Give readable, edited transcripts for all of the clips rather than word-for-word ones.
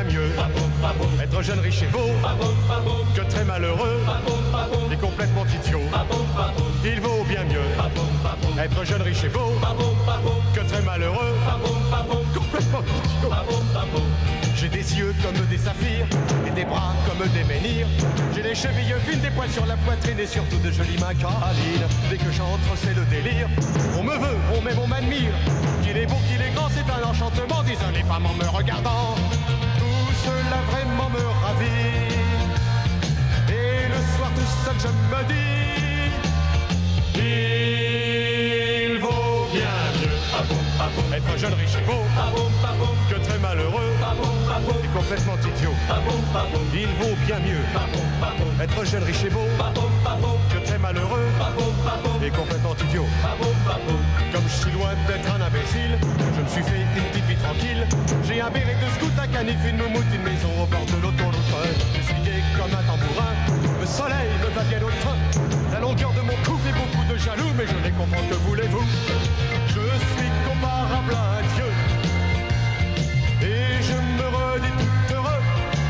mieux être jeune, riche et beau que très malheureux et complètement idiot. Il vaut bien mieux être jeune, riche et beau que très malheureux, complètement idiot. J'ai des yeux comme des saphirs et des bras comme des menhirs. J'ai les chevilles fines, des poils sur la poitrine et surtout de jolies mains câlines. Dès que j'entre, c'est le délire. On me veut, on m'aime, on m'admire. Qu'il est beau, qu'il est grand, c'est un enchantement, disent les femmes en me regardant. Tout cela vraiment me ravit. Et le soir tout seul je me dis, il vaut bien mieux être jeune, riche et beau que très malheureux et complètement idiot. Il vaut bien mieux être jeune, riche et beau que très malheureux et complètement idiot. Comme je suis loin d'être un imbécile, je me suis fait une petite vie tranquille. J'ai un béret de scout, un canif, une moumoute, une maison au bord de l'autoroute. Je suis gai comme un tambourin, le soleil me va bien au train. La longueur de mon cou fait beaucoup de jaloux, mais je les comprends, que voulez-vous? Je suis comparable à un dieu, et je me redis tout heureux.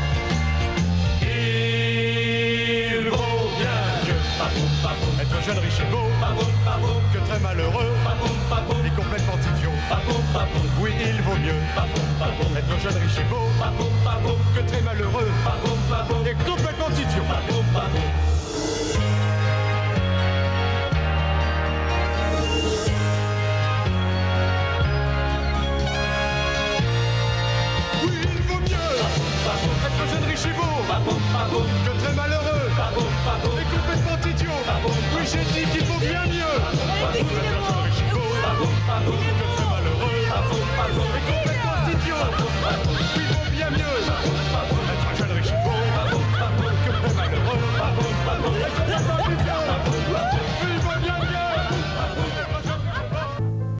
Il vaut bien mieux être jeune, riche et beau que très malheureux et complètement idiot. Oui, il vaut mieux être jeune, riche et beau que très malheureux et complètement idiot. Être jeune, riche et beau que très malheureux et complètement idiot. Oui, j'ai dit qu'il vaut bien mieux être jeune, riche et beau que